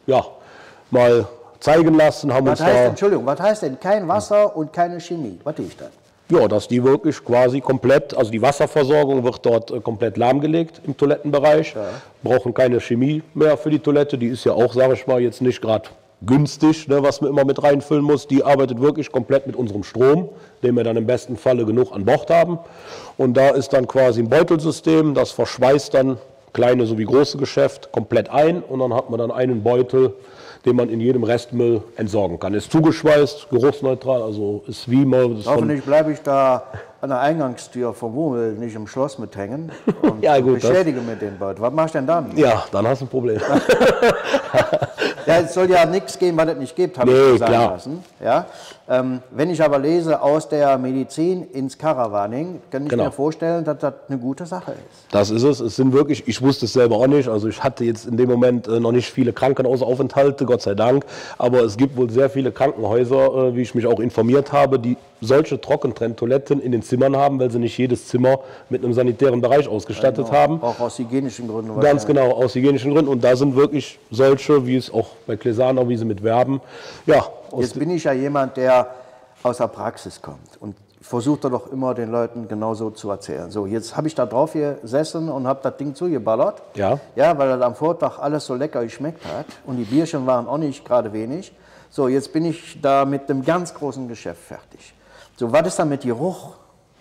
mal zeigen lassen. Was heißt denn kein Wasser und keine Chemie? Was ist das? Ja, dass die wirklich quasi komplett, also die Wasserversorgung wird dort komplett lahmgelegt im Toilettenbereich. Ja. Brauchen keine Chemie mehr für die Toilette. Die ist ja auch, sage ich mal, jetzt nicht gerade günstig, ne, was man immer mit reinfüllen muss. Die arbeitet wirklich komplett mit unserem Strom, den wir dann im besten Falle genug an Bord haben. Und da ist dann quasi ein Beutelsystem, das verschweißt dann kleine sowie große Geschäft komplett ein. Und dann hat man dann einen Beutel, den man in jedem Restmüll entsorgen kann. Ist zugeschweißt, geruchsneutral, also ist wie man... Hoffentlich bleibe ich da an der Eingangstür vom Wohnmobil nicht im Schloss mithängen und ja, gut, beschädige mit den Beutel. Was machst du denn dann? Ja, dann hast du ein Problem. Ja, es soll ja nichts geben, was es nicht gibt, habe ich sagen lassen. Ja? Wenn ich aber lese aus der Medizin ins Caravaning, kann ich mir vorstellen, dass das eine gute Sache ist. Das ist es. Es sind wirklich, ich wusste es selber auch nicht, also ich hatte jetzt in dem Moment noch nicht viele Krankenhausaufenthalte, Gott sei Dank, aber es gibt wohl sehr viele Krankenhäuser, wie ich mich auch informiert habe, die solche Trockentrenntoiletten in den Zimmern haben, weil sie nicht jedes Zimmer mit einem sanitären Bereich ausgestattet haben. Auch aus hygienischen Gründen. Ganz genau, aus hygienischen Gründen. Und da sind wirklich solche, wie es auch bei Clesana, wie sie mit werben. Ja, jetzt bin ich ja jemand, der aus der Praxis kommt. Und versuche doch immer den Leuten genauso zu erzählen. So, jetzt habe ich da drauf gesessen und habe das Ding zugeballert. Ja. Ja, weil das am Vortag alles so lecker geschmeckt hat und die Bierchen waren auch nicht gerade wenig. So, jetzt bin ich da mit einem ganz großen Geschäft fertig. So, was ist da mit Geruch?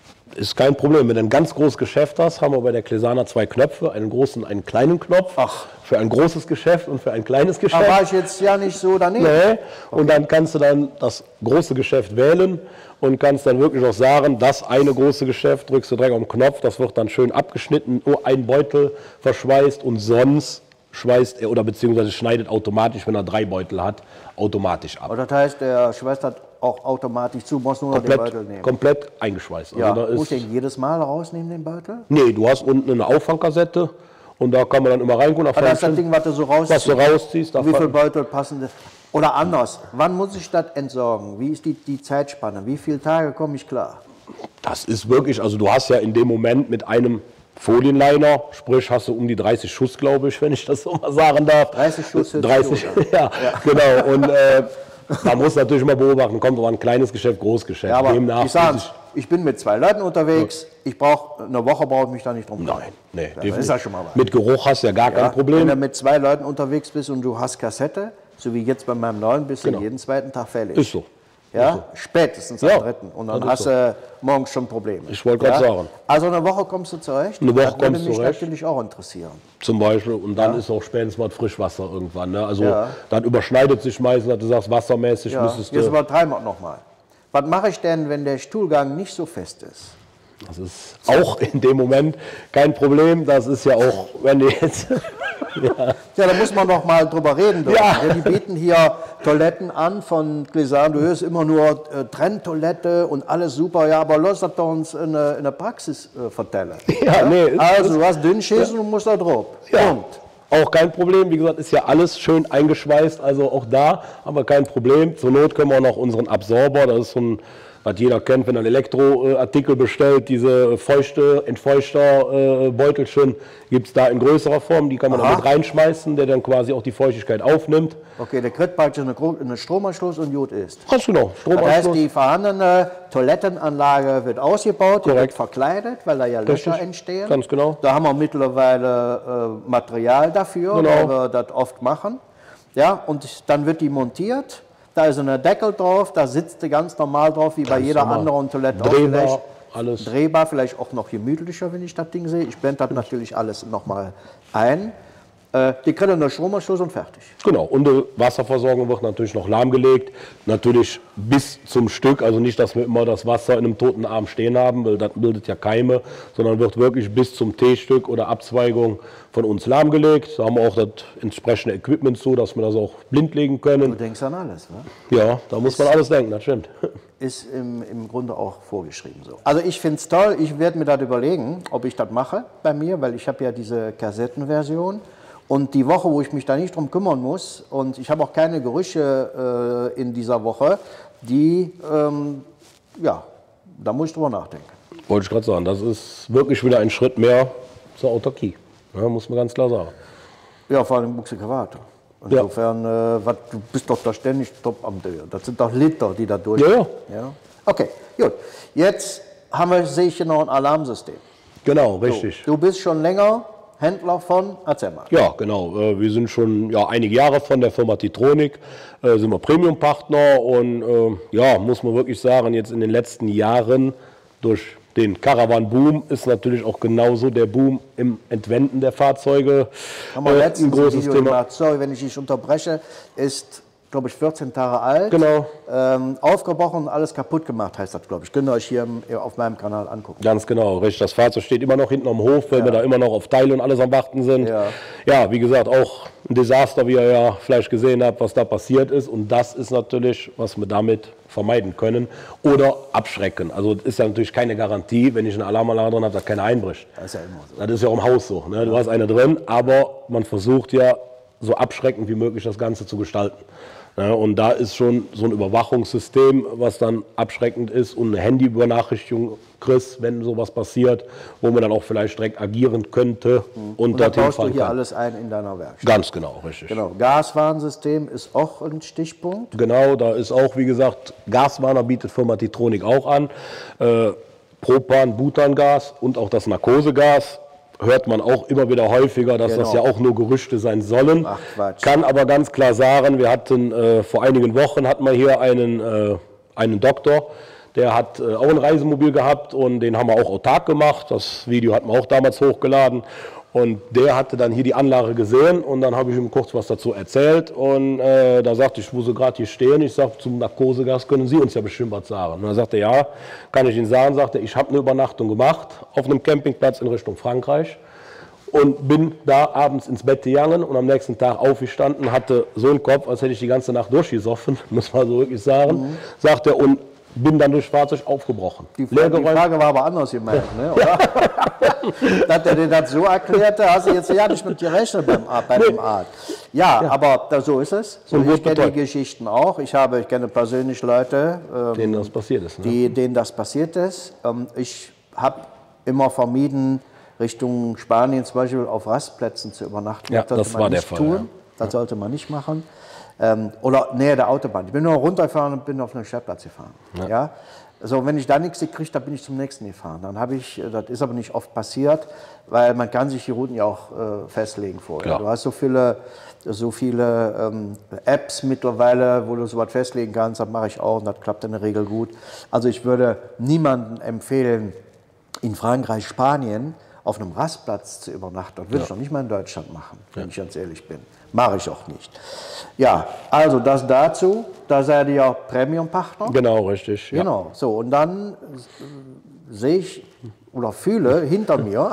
Ist kein Problem. Wenn du ein ganz großes Geschäft hast, haben wir bei der Klesana 2 Knöpfe, einen großen und einen kleinen Knopf. Ach. Für ein großes Geschäft und für ein kleines Geschäft. Da war ich jetzt ja nicht so daneben. Nee. Und dann kannst du dann das große Geschäft wählen und kannst dann wirklich auch sagen, das eine große Geschäft, drückst du direkt auf den Knopf, das wird dann schön abgeschnitten, nur ein Beutel verschweißt und sonst schweißt er oder beziehungsweise schneidet automatisch, wenn er 3 Beutel hat, automatisch ab. Aber das heißt, der schweißt das auch automatisch zu, musst nur noch den Beutel nehmen. Komplett eingeschweißt. Ja. Also da Muss ich den jedes Mal rausnehmen, den Beutel? Nee, du hast unten eine Auffangkassette und da kann man dann immer reingucken. Aber das ist das Ding, was du so rausziehst. Was du rausziehst. Wie viele Beutel passen das? Oder anders, wann muss ich das entsorgen? Wie ist die Zeitspanne? Wie viele Tage komme ich klar? Das ist wirklich, also du hast ja in dem Moment mit einem Folienliner, sprich hast du um die 30 Schuss, glaube ich, wenn ich das so mal sagen darf. 30 Schuss? 30, ja, genau. Und man muss natürlich mal beobachten, kommt aber ein kleines Geschäft, Großgeschäft. Ja, aber demnach ich sage, ich bin mit 2 Leuten unterwegs, eine Woche brauche ich mich da nicht drum kümmern. Nein, nee, ja, das ist ja schon mal was. Mit Geruch hast du ja gar kein Problem. Wenn du mit 2 Leuten unterwegs bist und du hast Kassette, so wie jetzt bei meinem neuen, bist du jeden zweiten Tag fällig. Ist so. Ja, Ist so. spätestens am 3. Und dann hast du morgens schon Probleme. Ich wollte gerade sagen. Also eine Woche kommst du zurecht? Eine Woche das würde kommst du mich zurecht. natürlich auch interessieren. Zum Beispiel. Und dann ist auch spätestens mal Frischwasser irgendwann. Ne? Also dann überschneidet sich meistens, dass du sagst, wassermäßig müsstest du... Jetzt übertreiben wir nochmal. Was mache ich denn, wenn der Stuhlgang nicht so fest ist? Das ist auch in dem Moment kein Problem. Das ist ja auch, wenn du jetzt... Ja, da muss man noch mal drüber reden. Ja. Ja, die bieten hier Toiletten an von Klesana. Du hörst immer nur Trenntoilette und alles super. Ja, aber lass das doch uns in der Praxis vertellen. Ja, nee, also du hast Dünnschissen und musst da drauf. Ja. Und? Auch kein Problem, wie gesagt, ist ja alles schön eingeschweißt, also auch da haben wir kein Problem. Zur Not können wir auch noch unseren Absorber, das ist so ein, was jeder kennt, wenn er einen Elektroartikel bestellt, diese Entfeuchter-Beutelchen gibt es da in größerer Form, die kann man dann mit reinschmeißen, der dann quasi auch die Feuchtigkeit aufnimmt. Okay, der kriegt praktisch einen Stromanschluss und gut ist. Ganz genau, Das heißt, die vorhandene Toilettenanlage wird ausgebaut, die wird verkleidet, weil da ja Löcher entstehen. Ganz genau. Da haben wir mittlerweile Material dafür, weil wir das oft machen. Ja, und dann wird die montiert. Da ist ein Deckel drauf, da sitzt du ganz normal drauf, wie bei jeder anderen Toilette auch. Drehbar, alles. Drehbar, vielleicht auch noch gemütlicher, wenn ich das Ding sehe. Ich blende das natürlich alles nochmal ein. Die kriegen einen Stromanschluss und fertig. Genau, und die Wasserversorgung wird natürlich noch lahmgelegt, natürlich bis zum Stück, also nicht, dass wir immer das Wasser in einem toten Arm stehen haben, weil das bildet ja Keime, sondern wird wirklich bis zum T-Stück oder Abzweigung von uns lahmgelegt. Da haben wir auch das entsprechende Equipment zu, dass wir das auch blind legen können. Du denkst an alles, ne? Ja, da muss man alles denken, das stimmt. Ist im Grunde auch vorgeschrieben so. Also ich finde es toll, ich werde mir das überlegen, ob ich das mache bei mir, weil ich habe ja diese Kassettenversion. Und die Woche, wo ich mich da nicht drum kümmern muss, und ich habe auch keine Gerüche in dieser Woche, ja, da muss ich drüber nachdenken. Wollte ich gerade sagen, das ist wirklich wieder ein Schritt mehr zur Autarkie, ja, muss man ganz klar sagen. Ja, vor allem Buchse Krawatte. Insofern, du bist doch da ständig top am Drehen. Das sind doch Liter, die da durchgehen. Ja. Okay, gut. Jetzt sehe ich hier noch ein Alarmsystem. Genau, richtig. Du bist schon länger Händler von, erzähl mal. Ja, genau. Wir sind schon einige Jahre von der Firma Titronic, sind wir Premium-Partner und ja, muss man wirklich sagen, jetzt in den letzten Jahren durch den Caravan-Boom ist natürlich auch genauso der Boom im Entwenden der Fahrzeuge Haben wir letztens ein großes Video Thema. gemacht. Sorry, wenn ich dich unterbreche, ist, glaube ich, 14 Tage alt. Genau. Aufgebrochen und alles kaputt gemacht, heißt das, glaube ich. Könnt ihr euch hier auf meinem Kanal angucken. Ganz genau, richtig. Das Fahrzeug steht immer noch hinten am Hof, weil wir da immer noch auf Teile und alles am Warten sind. Ja, wie gesagt, auch ein Desaster, wie ihr ja vielleicht gesehen habt, was da passiert ist. Und das ist natürlich, was wir damit vermeiden können oder abschrecken. Also es ist ja natürlich keine Garantie, wenn ich eine Alarmanlage drin habe, dass keiner einbricht. Das ist ja immer so. Das ist ja auch im Haus so. Ne? Du hast eine drin, aber man versucht ja so abschreckend wie möglich das Ganze zu gestalten. Ja, und da ist schon so ein Überwachungssystem, was dann abschreckend ist und eine Handybenachrichtigung kriegst, wenn sowas passiert, wo man dann auch vielleicht direkt agieren könnte. Und da baust du hier alles ein in deiner Werkstatt. Ganz genau, richtig. Genau. Gaswarnsystem ist auch ein Stichpunkt. Genau, da ist auch, wie gesagt, Gaswarner bietet Firma Titronic auch an. Propan, Butangas und auch das Narkosegas. Hört man auch immer wieder häufiger, dass das ja auch nur Gerüchte sein sollen. Ach, Quatsch. Kann aber ganz klar sagen, wir hatten vor einigen Wochen hatten wir hier einen Doktor, der hat auch ein Reisemobil gehabt und den haben wir auch autark gemacht. Das Video hatten wir auch damals hochgeladen. Und der hatte dann hier die Anlage gesehen und dann habe ich ihm kurz was dazu erzählt und da sagte ich, wo Sie gerade hier stehen, ich sage, zum Narkosegas können Sie uns ja bestimmt was sagen. Und dann sagte er, ja, kann ich Ihnen sagen, sagte ich habe eine Übernachtung gemacht auf einem Campingplatz in Richtung Frankreich und bin da abends ins Bett gegangen und am nächsten Tag aufgestanden, hatte so einen Kopf, als hätte ich die ganze Nacht durchgesoffen, muss man so wirklich sagen, sagt er, und bin dann durchs Fahrzeug aufgebrochen. Die Frage war aber anders gemeint, ne, oder? Dass er dir das so erklärte, hast du jetzt ja nicht mit gerechnet bei dem Arzt. Ja, aber so ist es. So, ich kenne die Geschichten auch. Ich kenne persönlich Leute, denen das passiert ist. Ne? Denen das passiert ist. Ich habe immer vermieden, Richtung Spanien zum Beispiel auf Rastplätzen zu übernachten. Ja, das war der Fall. Ja. Das sollte man nicht machen. Oder näher der Autobahn. Ich bin nur runtergefahren und bin auf einen Stellplatz gefahren. Ja. Also wenn ich da nichts gekriegt habe, bin ich zum nächsten gefahren. Dann habe ich, das ist aber nicht oft passiert, weil man kann sich die Routen ja auch festlegen vorher. Ja. Du hast so viele Apps mittlerweile, wo du sowas festlegen kannst, das mache ich auch und das klappt in der Regel gut. Also ich würde niemandem empfehlen, in Frankreich, Spanien auf einem Rastplatz zu übernachten. Das würde ich doch nicht mal in Deutschland machen, wenn ich ganz ehrlich bin. Mache ich auch nicht. Ja, also das dazu, da seid ihr ja Premium-Partner. Genau, richtig. Ja. Genau, so und dann sehe ich oder fühle hinter mir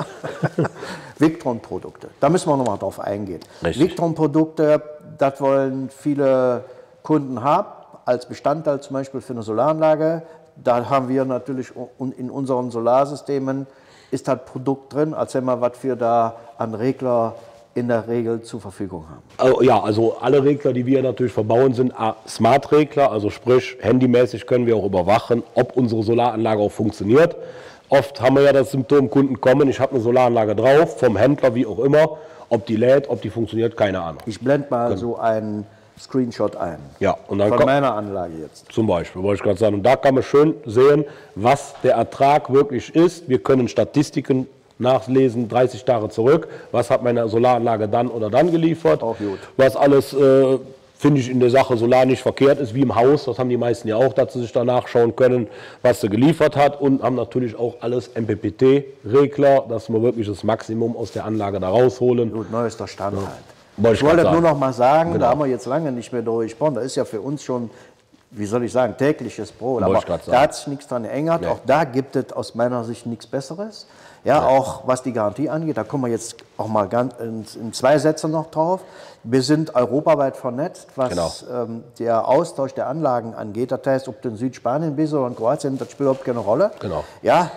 Victron-Produkte. Da müssen wir nochmal drauf eingehen. Victron-Produkte, das wollen viele Kunden haben, als Bestandteil zum Beispiel für eine Solaranlage. Da haben wir natürlich in unseren Solarsystemen ist das Produkt drin, als wenn wir was wir da an Regler in der Regel zur Verfügung haben. Ja, also alle Regler, die wir natürlich verbauen, sind Smart-Regler, also sprich handymäßig können wir auch überwachen, ob unsere Solaranlage auch funktioniert. Oft haben wir ja das Symptom, Kunden kommen, ich habe eine Solaranlage drauf, vom Händler, wie auch immer, ob die lädt, ob die funktioniert, keine Ahnung. Ich blende mal so einen Screenshot ein. Ja, und dann von meiner Anlage jetzt. Zum Beispiel, wollte ich gerade sagen. Und da kann man schön sehen, was der Ertrag wirklich ist. Wir können Statistiken nachlesen, 30 Tage zurück. Was hat meine Solaranlage dann oder dann geliefert? Auch gut. Was alles, finde ich, in der Sache Solar nicht verkehrt ist, wie im Haus. Das haben die meisten ja auch, dass sie sich da nachschauen können, was sie geliefert hat. Und haben natürlich auch alles MPPT-Regler, dass wir wirklich das Maximum aus der Anlage da rausholen. Gut, neuester Stand halt. Ich wollte nur noch mal sagen, da haben wir jetzt lange nicht mehr darüber gesprochen. Das ist ja für uns schon, wie soll ich sagen, tägliches Brot. Aber da hat sich nichts dran geändert. Nee. Auch da gibt es aus meiner Sicht nichts Besseres. Ja, auch was die Garantie angeht, da kommen wir jetzt auch mal in 2 Sätzen noch drauf. Wir sind europaweit vernetzt, was der Austausch der Anlagen angeht. Das heißt, ob du in Südspanien bist oder in Kroatien, das spielt überhaupt keine Rolle. Genau. Ja,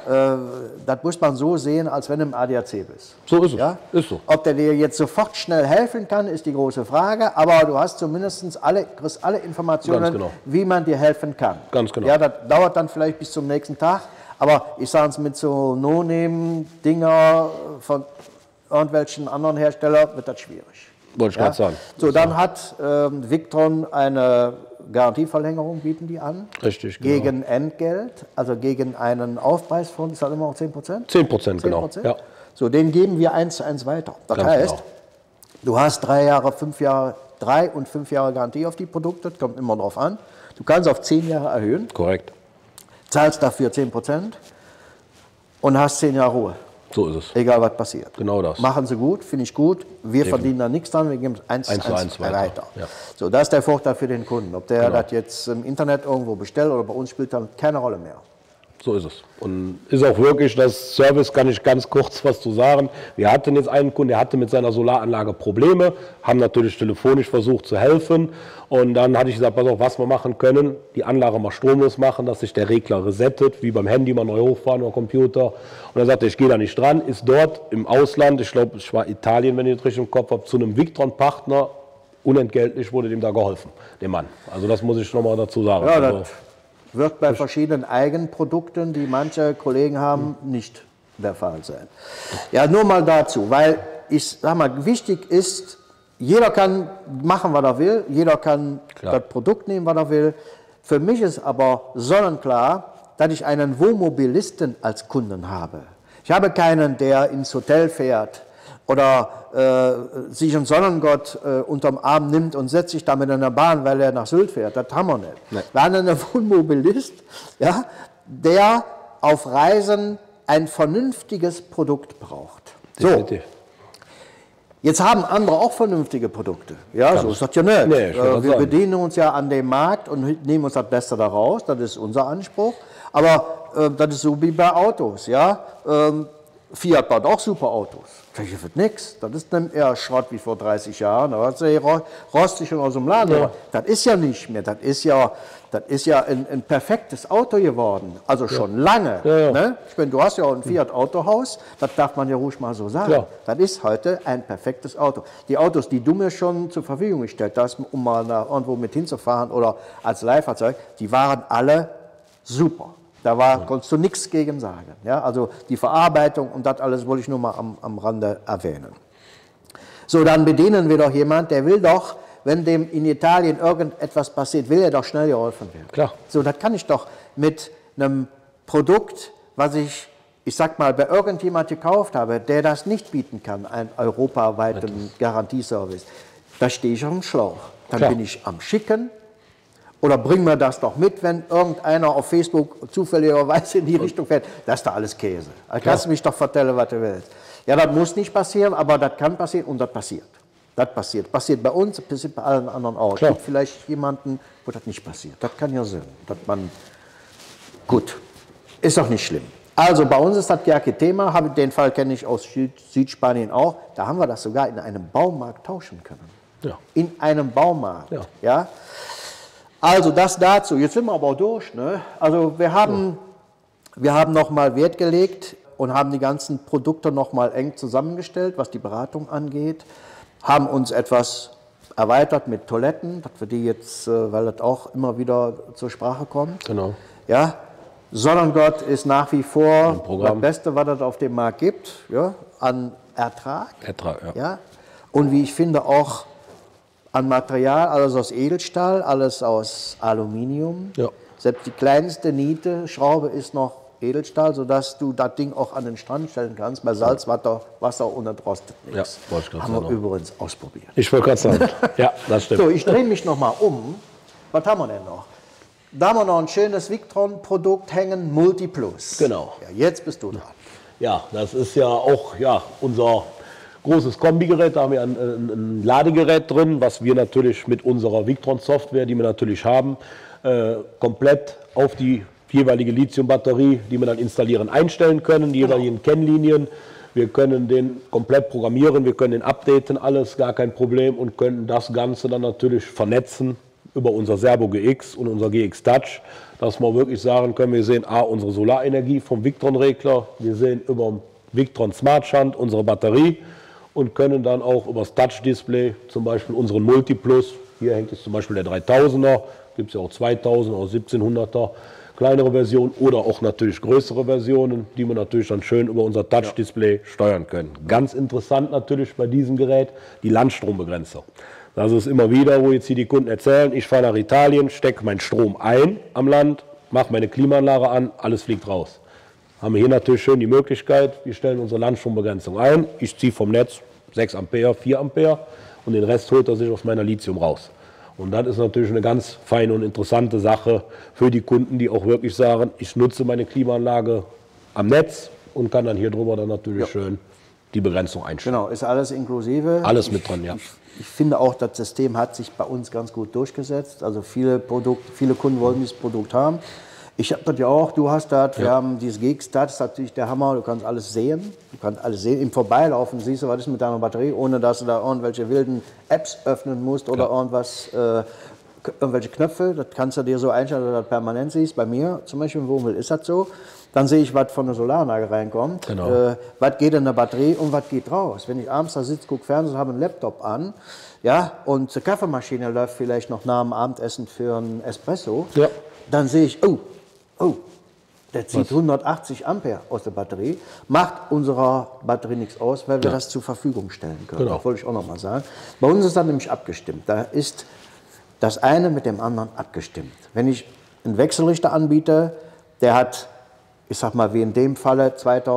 das muss man so sehen, als wenn du im ADAC bist. So ist es. Ja? Ist so. Ob der dir jetzt sofort schnell helfen kann, ist die große Frage. Aber du hast zumindest kriegst alle Informationen, wie man dir helfen kann. Ganz genau. Ja, das dauert dann vielleicht bis zum nächsten Tag. Aber ich sage es mit so No-Name-Dinger von irgendwelchen anderen Herstellern, wird das schwierig. Wollte ich gerade sagen. So, dann hat Victron eine Garantieverlängerung, bieten die an. Richtig, genau. Gegen Entgelt, also gegen einen Aufpreis von, ist das immer auch 10%? 10%, genau. Ja. So, den geben wir 1:1 weiter. Das heißt, du hast 3 und 5 Jahre Garantie auf die Produkte, das kommt immer drauf an. Du kannst auf 10 Jahre erhöhen. Korrekt. Zahlst dafür 10% und hast 10 Jahre Ruhe. So ist es. Egal, was passiert. Genau das. Machen sie gut, finde ich gut. Wir verdienen da nichts dran, wir geben es 1:1 weiter. Ja. So, das ist der Vorteil für den Kunden. Ob der das jetzt im Internet irgendwo bestellt oder bei uns, spielt dann keine Rolle mehr. So ist es. Und ist auch wirklich, das Service, kann ich ganz kurz was zu sagen. Wir hatten jetzt einen Kunden, der hatte mit seiner Solaranlage Probleme, haben natürlich telefonisch versucht zu helfen. Und dann hatte ich gesagt, pass auf, was wir machen können, die Anlage mal stromlos machen, dass sich der Regler resettet, wie beim Handy mal neu hochfahren oder Computer. Und er sagte, ich gehe da nicht dran, ist dort im Ausland, ich glaube, es war Italien, wenn ich das richtig im Kopf habe, zu einem Victron-Partner unentgeltlich wurde dem da geholfen, dem Mann. Also das muss ich nochmal dazu sagen. Ja, also, das wird bei verschiedenen Eigenprodukten, die manche Kollegen haben, nicht der Fall sein. Ja, nur mal dazu, weil ich sag mal, wichtig ist, jeder kann machen, was er will, jeder kann das Produkt nehmen, was er will. Für mich ist aber sonnenklar, dass ich einen Wohnmobilisten als Kunden habe. Ich habe keinen, der ins Hotel fährt oder sich einen Sonnengott unterm Arm nimmt und setzt sich damit in der Bahn, weil er nach Sylt fährt. Das haben wir nicht. Nee. Wir haben einen Wohnmobilist, ja, der auf Reisen ein vernünftiges Produkt braucht. Definitiv. So. Jetzt haben andere auch vernünftige Produkte. Ja, so ist das ja nicht. Nee, wir bedienen uns ja an dem Markt und nehmen uns das Beste daraus. Das ist unser Anspruch. Aber das ist so wie bei Autos. Ja? Fiat baut auch super Autos. Das wird nichts. Das ist dann eher Schrott wie vor 30 Jahren. Da hat sie rostig schon aus dem Laden. Ja. Das ist ja nicht mehr. Das ist ja ein perfektes Auto geworden. Also schon lange. Ja, ja. Ne? Ich meine, du hast ja auch ein Fiat Autohaus. Das darf man ja ruhig mal so sagen. Ja. Das ist heute ein perfektes Auto. Die Autos, die du mir schon zur Verfügung gestellt hast, um mal irgendwo mit hinzufahren oder als Leihfahrzeug, die waren alle super. Da konntest du nichts gegen sagen. Ja? Also die Verarbeitung und das alles wollte ich nur mal am Rande erwähnen. So, dann bedienen wir doch jemand, der will doch, wenn dem in Italien irgendetwas passiert, will er doch schnell geholfen werden. Klar. So, das kann ich doch mit einem Produkt, was ich sag mal, bei irgendjemand gekauft habe, der das nicht bieten kann, einen europaweiten Garantieservice, da stehe ich auf dem Schlauch. Dann bin ich am Schicken. Oder bring mir das doch mit, wenn irgendeiner auf Facebook zufälligerweise in die Richtung fährt. Das ist doch alles Käse. Da kannst du mich doch vertellen, was du willst. Ja, das muss nicht passieren, aber das kann passieren und das passiert. Das passiert. Passiert bei uns, passiert bei allen anderen auch. Es gibt vielleicht jemanden, wo das nicht passiert. Das kann ja sein. Gut, ist doch nicht schlimm. Also bei uns ist das gar kein Thema. Den Fall kenne ich aus Südspanien auch. Da haben wir das sogar in einem Baumarkt tauschen können. Ja. In einem Baumarkt. Ja. Also das dazu. Jetzt sind wir aber durch. Ne? Also wir haben nochmal Wert gelegt und haben die ganzen Produkte nochmal eng zusammengestellt, was die Beratung angeht. Haben uns etwas erweitert mit Toiletten, dass wir die jetzt, weil das auch immer wieder zur Sprache kommt. Genau. Ja? Sonnengott ist nach wie vor das Beste, was es auf dem Markt gibt, ja? An Ertrag. Ja? Und wie ich finde auch an Material, alles aus Edelstahl, alles aus Aluminium. Ja. Selbst die kleinste Niete-Schraube ist noch Edelstahl, sodass du das Ding auch an den Strand stellen kannst, bei Salzwasser und das rostet nichts. Ja, haben wir übrigens ausprobiert. Ich wollte gerade sagen, ja, das stimmt. So, ich drehe mich nochmal um. Was haben wir denn noch? Da haben wir noch ein schönes Victron-Produkt hängen, Multiplus. Genau. Ja, jetzt bist du dran. Ja, das ist ja auch unser großes Kombigerät, da haben wir ein Ladegerät drin, was wir natürlich mit unserer Victron-Software, die wir natürlich haben, komplett auf die jeweilige Lithium-Batterie, die wir dann installieren, einstellen können, die jeweiligen Kennlinien. Wir können den komplett programmieren, wir können den updaten, alles gar kein Problem und können das Ganze dann natürlich vernetzen über unser Servo GX und unser GX Touch, dass wir wirklich sagen können, wir sehen unsere Solarenergie vom Victron-Regler, wir sehen über dem Victron Smart Shunt unsere Batterie und können dann auch über das Touch-Display zum Beispiel unseren Multiplus, hier hängt es zum Beispiel der 3000er, gibt es ja auch 2000er, auch 1700er, kleinere Versionen oder auch natürlich größere Versionen, die wir natürlich dann schön über unser Touch-Display steuern können. Ganz interessant natürlich bei diesem Gerät die Landstrombegrenzung. Das ist immer wieder, wo jetzt hier die Kunden erzählen, ich fahre nach Italien, stecke meinen Strom ein am Land, mache meine Klimaanlage an, alles fliegt raus. Haben wir hier natürlich schön die Möglichkeit, wir stellen unsere Landstrombegrenzung ein, ich ziehe vom Netz 6 Ampere, 4 Ampere und den Rest holt er sich aus meiner Lithium raus. Und das ist natürlich eine ganz feine und interessante Sache für die Kunden, die auch wirklich sagen, ich nutze meine Klimaanlage am Netz und kann dann hier drüber dann natürlich schön die Begrenzung einstellen. Genau, ist alles inklusive. Alles mit drin, ja. Ich finde auch, das System hat sich bei uns ganz gut durchgesetzt. Also viele Kunden wollen dieses Produkt haben. Ich habe das ja auch, du hast das, wir haben dieses GX, das ist natürlich der Hammer, du kannst alles sehen. Du kannst alles sehen, im Vorbeilaufen siehst du, was ist mit deiner Batterie, ohne dass du da irgendwelche wilden Apps öffnen musst oder irgendwelche Knöpfe. Das kannst du dir so einstellen, dass du das permanent siehst. Bei mir zum Beispiel im Wohnmobil ist das so. Dann sehe ich, was von der Solaranlage reinkommt, Genau. was geht in der Batterie und was geht raus. Wenn ich abends da sitze, gucke Fernsehen, habe einen Laptop an, ja, und die Kaffeemaschine läuft vielleicht noch nach dem Abendessen für einen Espresso, Ja. dann sehe ich, oh, der zieht 180 Ampere aus der Batterie, macht unserer Batterie nichts aus, weil wir das zur Verfügung stellen können. Genau. Das wollte ich auch noch mal sagen. Bei uns ist das nämlich abgestimmt. Da ist das eine mit dem anderen abgestimmt. Wenn ich einen Wechselrichter anbiete, der hat, ich sag mal, wie in dem Falle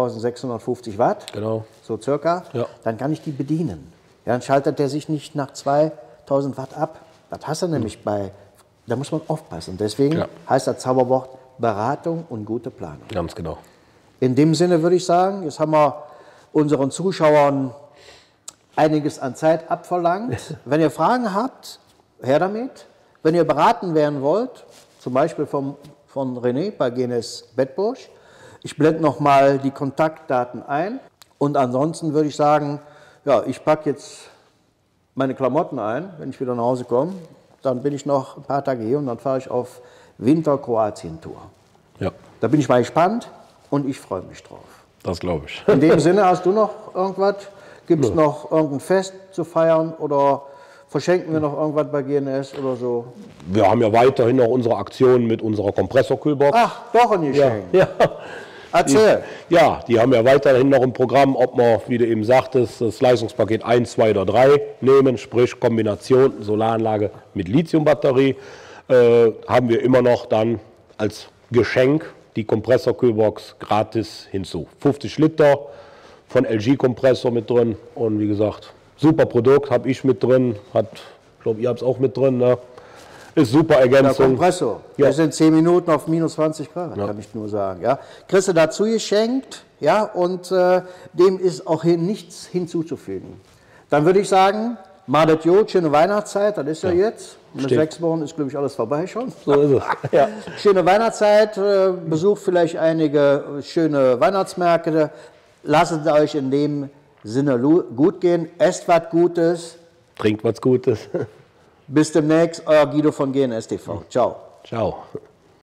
2650 Watt, Genau. so circa, Ja. dann kann ich die bedienen. Ja, dann schaltet der sich nicht nach 2000 Watt ab. Das hast du nämlich da muss man aufpassen. Deswegen heißt das Zauberwort Beratung und gute Planung. Ganz genau. In dem Sinne würde ich sagen, jetzt haben wir unseren Zuschauern einiges an Zeit abverlangt. Wenn ihr Fragen habt, her damit. Wenn ihr beraten werden wollt, zum Beispiel von René bei GNS Bedburg, ich blende noch mal die Kontaktdaten ein. Und ansonsten würde ich sagen, ja, ich packe jetzt meine Klamotten ein, wenn ich wieder nach Hause komme. Dann bin ich noch ein paar Tage hier und dann fahre ich auf Winter-Kroatien-Tour. Ja, Da bin ich mal gespannt und ich freue mich drauf. das glaube ich. In dem Sinne, hast du noch irgendwas? Gibt es noch irgendein Fest zu feiern oder verschenken wir noch irgendwas bei GNS oder so? Wir haben ja weiterhin noch unsere Aktion mit unserer Kompressorkühlbox. Ach, doch ein Geschenk. Ja. Erzähl. Ja, die haben ja weiterhin noch im Programm, ob wir, wie du eben sagtest, das Leistungspaket 1, 2 oder 3 nehmen, sprich Kombination Solaranlage mit Lithiumbatterie, haben wir immer noch dann als Geschenk die Kompressorkühlbox gratis hinzu. 50 Liter von LG-Kompressor mit drin und wie gesagt, super Produkt, habe ich mit drin, ich glaube, ihr habt es auch mit drin, ne? Ist super Der Ergänzung. Kompressor. Ja. Wir sind 10 Minuten auf minus 20 Grad, kann ich nur sagen. Ja. Kriegst du dazu geschenkt, ja, und dem ist auch nichts hinzuzufügen. Dann würde ich sagen, malet Jod, schöne Weihnachtszeit, das ist ja jetzt. Mit Steht. 6 Wochen ist, glaube ich, alles vorbei schon. So ist es. Ja. Schöne Weihnachtszeit, besucht vielleicht einige schöne Weihnachtsmärkte. Lasst es euch in dem Sinne gut gehen, esst was Gutes. Trinkt was Gutes. Bis demnächst, euer Guido von GNS TV. Ciao. Ciao.